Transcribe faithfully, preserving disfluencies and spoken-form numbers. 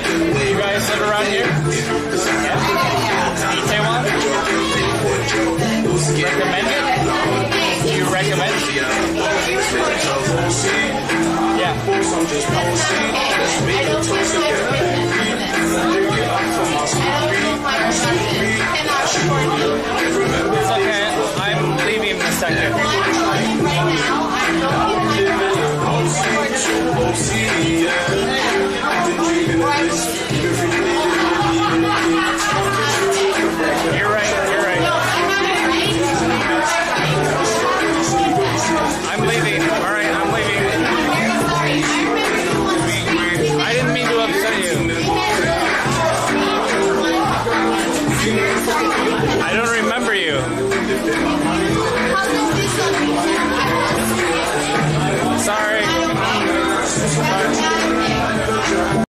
You guys live around here? Yeah. Taiwan? Recommend it? Do you recommend it? Yeah.